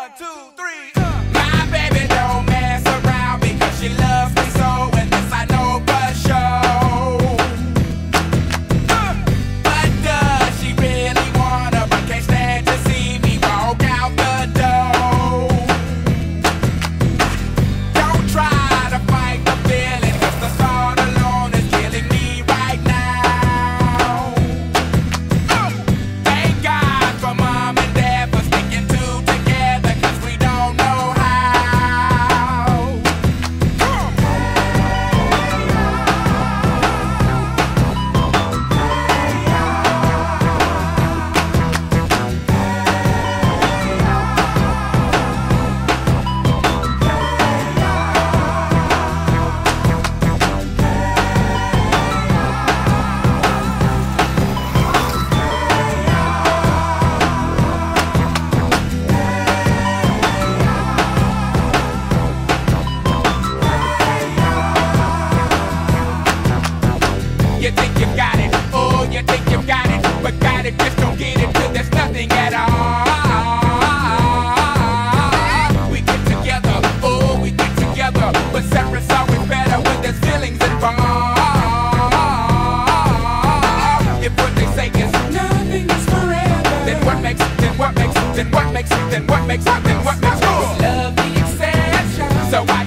1, 2, 3. My baby don't mess around because she loves me so, and this I know for sure. But does she really wanna? But can't stand to see me walk out the door. Don't try to fight the feeling, 'cause the thought alone is killing me right now. Thank God for mom and dad for sticking two together, 'cause we don't know how. You think you've got it, oh, you think you've got it, but got it, just don't get it till there's nothing at all. We get together, oh, we get together, but separate's always better when there's feelings involved. If what they say is nothing is forever, then what makes, then what makes, then what makes, then what makes, then what makes love the exception? So I